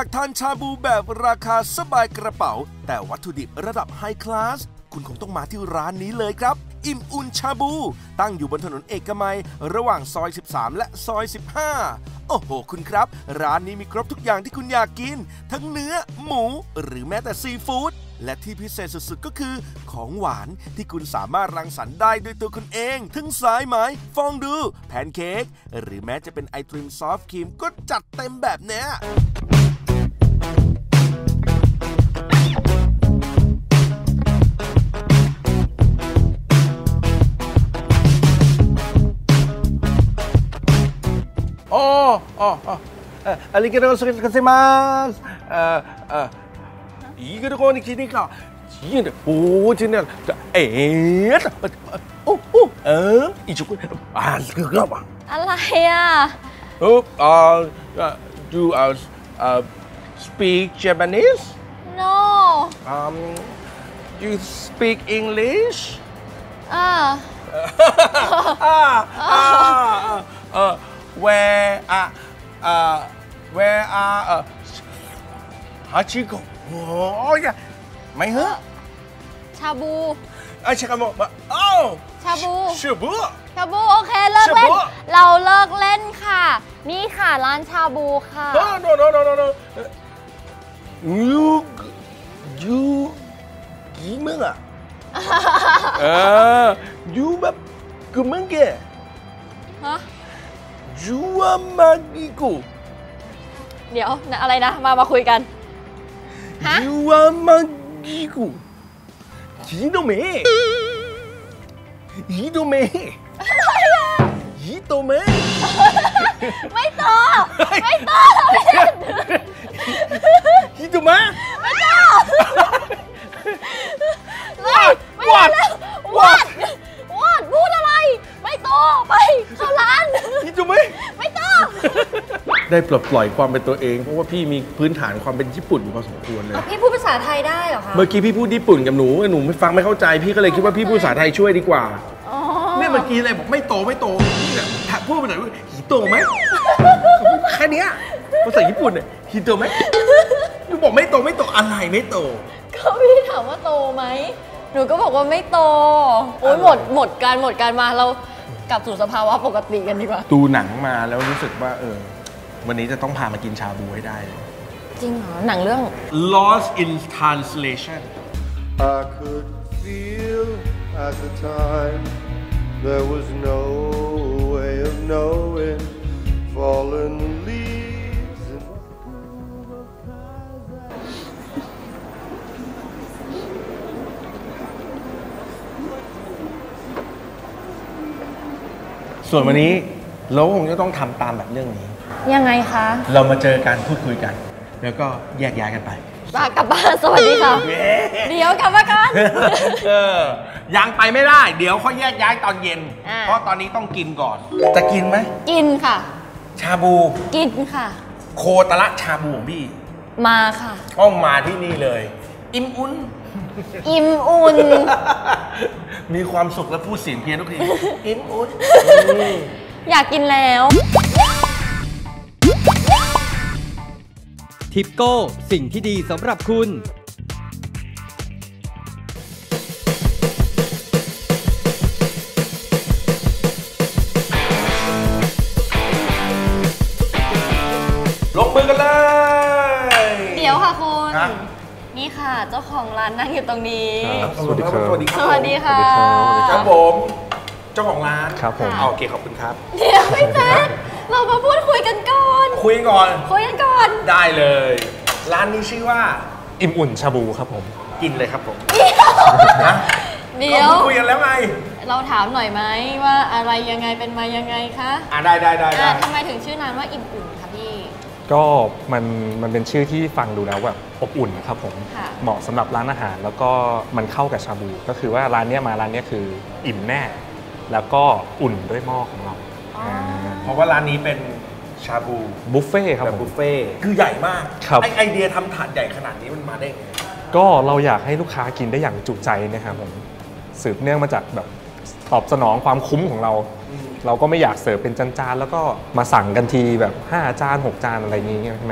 ากทานชาบูแบบราคาสบายกระเป๋าแต่วัตถุดิบระดับไฮคลาสคุณคงต้องมาที่ร้านนี้เลยครับอิ่มอุ่นชาบูตั้งอยู่บนถนนเอกมัยระหว่างซอย13และซอย15โอ้โหคุณครับร้านนี้มีครบทุกอย่างที่คุณอยากกินทั้งเนื้อหมูหรือแม้แต่ซีฟู้ดและที่พิเศษสุดๆก็คือของหวานที่คุณสามารถรังสรรค์ได้ด้วยตัวคุณเองทั้งสายไหมฟองดูแพนเค้กหรือแม้จะเป็นไอติมซอฟต์ครีมก็จัดเต็มแบบเนี้ยありがとうございます。いいところに来てか。おお、今天一緒すごいわ。 อะไรอ่ะ Do speak Japanese? no You speak English? Where are Hachiko? Oh yeah, ไม่เหรอชาบูใช่ครับผมชาบูชาบูโอเคเลิกเล่นเราเลิกเล่นค่ะนี่ค่ะร้านชาบูค่ะ No you กี่มึงอ่ะyou แบบกูมึงแกฮะ you ว่ามากิกูเดี๋ยวอะไรนะมาคุยกันฮะ you ว่ามากิกูฮิโตเมะฮิโตเมะไม่ต่อไม่เล่นฮิโตเมะไม่ต่อวัดพูดอะไรไม่ต่อไปเข้าร้านฮิโตเมะไม่ต่อได้ปลดปล่อยความเป็นตัวเองเพราะว่าพี่มีพื้นฐานความเป็นญี่ปุ่นอยู่พอสมควรเลยพี่พูดภาษาไทยได้เหรอคะเมื่อกี้พี่พูดญี่ปุ่นกับหนูไม่ฟังไม่เข้าใจพี่ก็เลยคิดว่าพี่พูดภาษาไทยช่วยดีกว่าเนี่ยเมื่อกี้อะไรบอกไม่โตนี่แหละพูดไปหน่อยว่าฮิโตไหมแค่นี้ภาษาญี่ปุ่นเนี่ยฮิโตไหมหนูบอกไม่โตอะไรไม่โตก็พี่ถามว่าโตไหมหนูก็บอกว่าไม่โตโอ้ยหมดการมาเรากลับสู่สภาวะปกติกันดีกว่าดูหนังมาแล้วรู้สึกว่าวันนี้จะต้องพามากินชาบูให้ได้จริงเหรอหนังเรื่อง Lost in Translation I could feel at the time there was no way of knowing fallen leaves and ส่วนวันนี้เราคงจะต้องทำตามแบบเรื่องนี้ยังไงคะเรามาเจอกันพูดคุยกันแล้วก็แยกย้ายกันไปกลับบ้านสวัสดีค่ะเดี๋ยวกลับมากันยังไปไม่ได้เดี๋ยวเขาแยกย้ายตอนเย็นเพราะตอนนี้ต้องกินก่อนจะกินไหมกินค่ะชาบูกินค่ะโคตระชาบูของพี่มาค่ะต้องมาที่นี่เลยอิ่มอุ่นมีความสุขและพูดเสียงเพี้ยนทุกทีอิ่มอุ่นอยากกินแล้วทิปโก้สิ่งที่ดีสำหรับคุณลงมือกันเลยเดี๋ยวค่ะคุณนี่ค่ะเจ้าของร้านนั่งอยู่ตรงนี้สวัสดีครับสวัสดีค่ะครับผมเจ้าของร้านครับผมโอเคขอบคุณครับเดี๋ยวพี่แจ๊คเรามาพูดคุยกันก่อนคุยก่อนได้เลยร้านนี้ชื่อว่าอิ่มอุ่นชาบูครับผมกินเลยครับผมเดี๋ยวคุยกันแล้วไงเราถามหน่อยไหมว่าอะไรยังไงเป็นมายังไงคะได้ทำไมถึงชื่อร้านว่าอิ่มอุ่นคะพี่ก็มันเป็นชื่อที่ฟังดูแล้วแบบอบอุ่นครับผมเหมาะสำหรับร้านอาหารแล้วก็มันเข้ากับชาบูก็คือว่าร้านนี้คืออิ่มแน่แล้วก็อุ่นด้วยหม้อของเราเพราะว่าร้านนี้เป็นชาบูบุฟเฟ่ครับบุฟเฟ่คือใหญ่มากไอเดียทำถาดใหญ่ขนาดนี้มันมาได้ไงก็เราอยากให้ลูกค้ากินได้อย่างจุใจนะครับผมสืบเนื่องมาจากแบบตอบสนองความคุ้มของเราเราก็ไม่อยากเสิร์ฟเป็นจานๆแล้วก็มาสั่งกันทีแบบ5 จาน 6 จานอะไรอย่างงี้ใช่ไหมครับ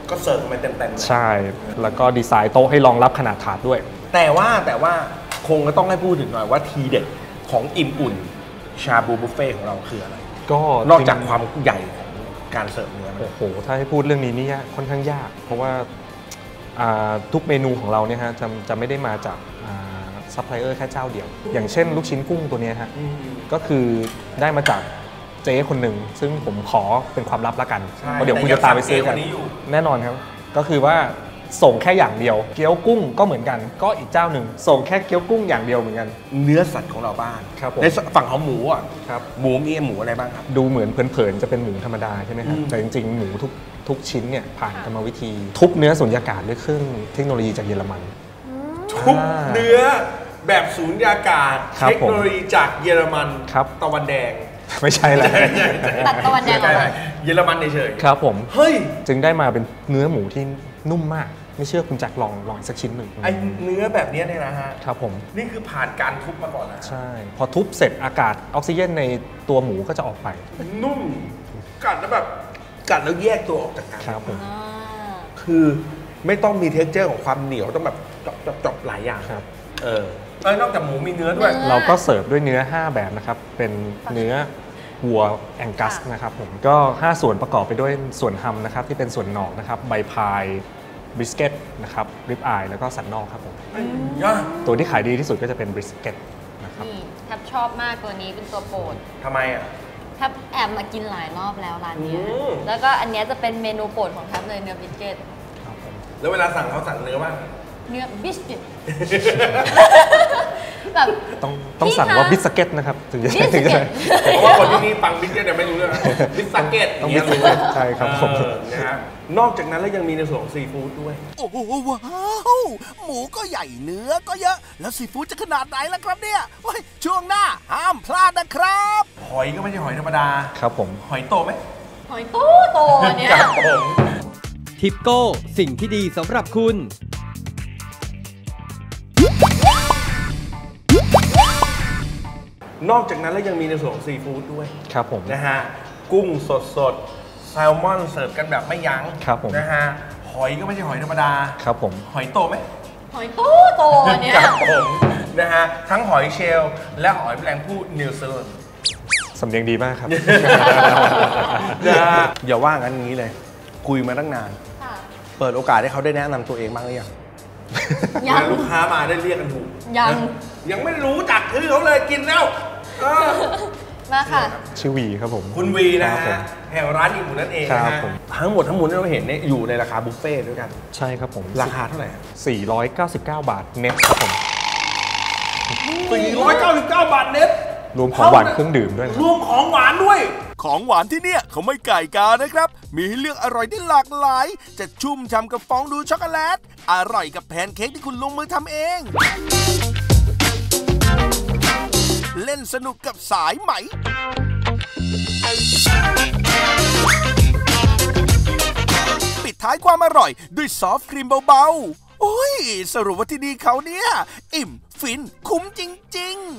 ก็เสิร์ฟมาเต็มๆใช่ แล้วก็ดีไซน์โต๊ะให้รองรับขนาดถาดด้วยแต่ว่าคงก็ต้องให้พูดถึงหน่อยว่าทีเด็ดของอิ่มอุ่นชาบูบุฟเฟ่ของเราคืออะไรก็นอกจากความใหญ่ของการเสิร์ฟเนื้อโอ้โหถ้าให้พูดเรื่องนี้นี่ค่อนข้างยาก เพราะว่าทุกเมนูของเราเนี่ยฮะจะไม่ได้มาจากซัพพลายเออร์แค่เจ้าเดียว อย่างเช่นลูกชิ้นกุ้งตัวนี้ฮะก็คือได้มาจากเจ๊คนหนึ่งซึ่งผมขอเป็นความลับละกันเพราะเดี๋ยวคุณจะตามไปซื้อกันแน่นอนครับก็คือว่าส่งแค่อย่างเดียวเกี๊ยวกุ้งก็เหมือนกันก็อีกเจ้าหนึ่งส่งแค่เกี๊ยวกุ้งอย่างเดียวเหมือนกันเนื้อสัตว์ของเราบ้างในฝั่งของหมูอ่ะครับหมูมีหมูอะไรบ้างครับดูเหมือนเผินๆจะเป็นหมูธรรมดาใช่ไหมครับแต่จริงๆหมูทุกชิ้นเนี่ยผ่านกรรมวิธีทุบเนื้อสุญญากาศด้วยเครื่องเทคโนโลยีจากเยอรมันทุบเนื้อแบบสุญญากาศเทคโนโลยีจากเยอรมันตะวันแดงไม่ใช่แล้วตัดตะวันแดงเยอรมันเฉยครับผมเฮ้ยจึงได้มาเป็นเนื้อหมูที่นุ่มมากไม่เชื่อคุณแจ็คลองอีกสักชิ้นหนึ่งไอ้เนื้อแบบนี้เนี่ยนะฮะครับผมนี่คือผ่านการทุบมาก่อนนะใช่พอทุบเสร็จอากาศออกซิเจนในตัวหมูก็จะออกไปนุ่มกัดแล้วแบบกัดแล้วแยกตัวออกจากกันครับผมคือไม่ต้องมีเท็กเจอร์ของความเหนียวต้องแบบจบหลายอย่างครับนอกจากหมูมีเนื้อด้วยเราก็เสิร์ฟด้วยเนื้อ5แบบนะครับเป็นเนื้อวัวแองกัสนะครับผมก็5ส่วนประกอบไปด้วยส่วนฮัมนะครับที่เป็นส่วนหนอกนะครับใบพายบริสเกตนะครับริบอายแล้วก็สันนอกครับผมตัวที่ขายดีที่สุดก็จะเป็นบริสเกตนะครับนี่ทับชอบมากตัวนี้เป็นตัวโปรดทำไมอ่ะทับแอบมากินหลายรอบแล้วร้านนี้แล้วก็อันนี้จะเป็นเมนูโปรดของทับเลยเนื้อบริสเกตแล้วเวลาสั่งเขาสั่งเนื้อบ้างเนื้อบิสกิตแบบต้องสั่งว่าบิสเกตนะครับถึงจะเพราะว่าคนที่นี่ฟังบิสเกตเนี่ยไม่รู้เรื่องบิสเกตต้องบิสเกตใช่ครับผมนะฮะนอกจากนั้นแล้วยังมีในส่วนของซีฟู้ดด้วยโอ้โหว้าวหมูก็ใหญ่เนื้อก็เยอะแล้วซีฟู้ดจะขนาดไหนล่ะครับเนี่ยช่วงหน้าห้ามพลาดนะครับหอยก็ไม่ใช่หอยธรรมดาครับผมหอยโตไหมหอยโตเนี่ยทิปโก้สิ่งที่ดีสำหรับคุณนอกจากนั้นแล้วยังมีในส่วนของซีฟู้ดด้วยครับผมนะฮะกุ้งสดแซลมอนเสิร์ฟกันแบบไม่ยั้งครับผมนะฮะหอยก็ไม่ใช่หอยธรรมดาครับผมหอยโตไหมหอยโตเนี่ยครับผมนะฮะทั้งหอยเชลล์และหอยแมลงภู่นิวซีแลนด์สำเนียงดีมากครับอย่าว่างั้นงี้เลยคุยมาตั้งนานเปิดโอกาสให้เขาได้แนะนำตัวเองบ้างหรือยังลูกค้ามาได้เรียกกันถูกยังไม่รู้จักชื่อเขาเลยกินแล้วมาค่ะชื่อวีครับผมคุณวีนะฮะแห่งร้านอิ่มหมูนั่นเองนะฮะทั้งหมดที่เราเห็นเนี่ยอยู่ในราคาบุฟเฟ่ต์ด้วยกันใช่ครับผมราคาเท่าไหร่ 499 บาทเน็ตครับผม 499 บาทเน็ตรวมของหวานเครื่องดื่มด้วยรวมของหวานด้วยของหวานที่เนี่ยเขาไม่ไก่กานะครับมีให้เลือกอร่อยได้หลากหลายจะชุ่มฉ่ำกับฟองดูช็อกโกแลตอร่อยกับแพนเค้กที่คุณลงมือทำเองเล่นสนุกกับสายไหมปิดท้ายความอร่อยด้วยซอฟต์ครีมเบาๆโอ้ยสรุปว่าที่นี่เขาเนี่ยอิ่มฟินคุ้มจริงๆ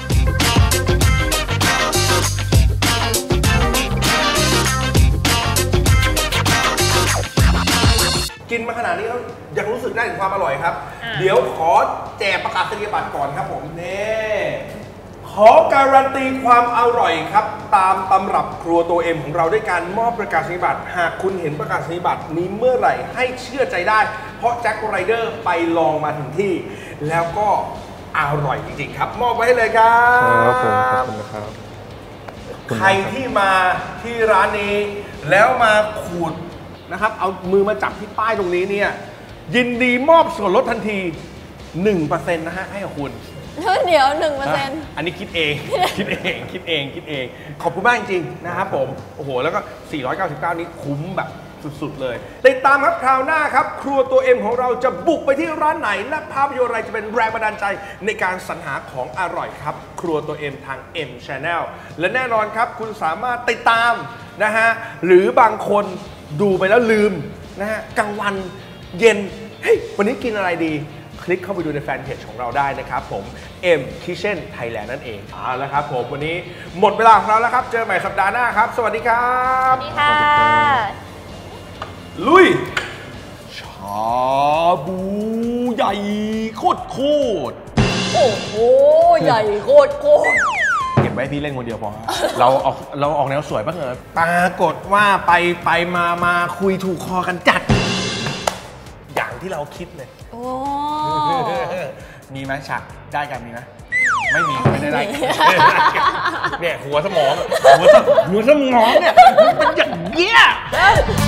กินมาขนาดนี้แล้วยังรู้สึกได้ถึงความอร่อยครับเดี๋ยวขอแจกประกาศนียบัตรก่อนครับผมนี่ขอการันตีความอร่อยครับตามตำรับครัวตัวเอ็มของเราด้วยการมอบประกาศนียบัตรหากคุณเห็นประกาศนียบัตรนี้เมื่อไหร่ให้เชื่อใจได้เพราะแจ็คไรเดอร์ไปลองมาถึงที่แล้วก็อร่อยจริงๆครับมอบไว้ให้เลยครับขอบคุณนะครับใครที่มาที่ร้านนี้แล้วมาขูดนะครับเอามือมาจับที่ป้ายตรงนี้เนี่ยยินดีมอบส่วนลดทันที 1% นะฮะให้กับคุณเดี๋ยว 1% อันนี้คิดเองขอบคุณมากจริงๆนะครับผมโอ้โหแล้วก็499นี้คุ้มแบบสุดๆเลยติดตามครับคราวหน้าครับครัวตัวเอ็มของเราจะบุกไปที่ร้านไหนและภาพยนตร์อะไรจะเป็นแรงบันดาลใจในการสรรหาของอร่อยครับครัวตัวเอ็มทาง M Channel และแน่นอนครับคุณสามารถติดตามนะฮะหรือบางคนดูไปแล้วลืมนะฮะกลางวันเย็นเฮ้ยวันนี้กินอะไรดีคลิกเข้าไปดูในแฟนเพจของเราได้นะครับผม M Kitchen Thailand นั่นเองเอาละครับผมวันนี้หมดเวลาของเราแล้วครับเจอใหม่สัปดาห์หน้าครับสวัสดีครับสวัสดีค่ะลุยญ่โคตรโอ้โหใหญ่โคตรเก็บไว้พี่เล่นคนเดียวพอเราออกแนวสวยบ้างเหรอปรากฏว่าไปมาคุยถูกคอกันจัดอย่างที่เราคิดเลยโอ้มีไหมฉากได้กันมีไหมไม่มีไม่ได้เนี่ยหัวสมองเนี่ยมันเป็นอย่างเงี้ย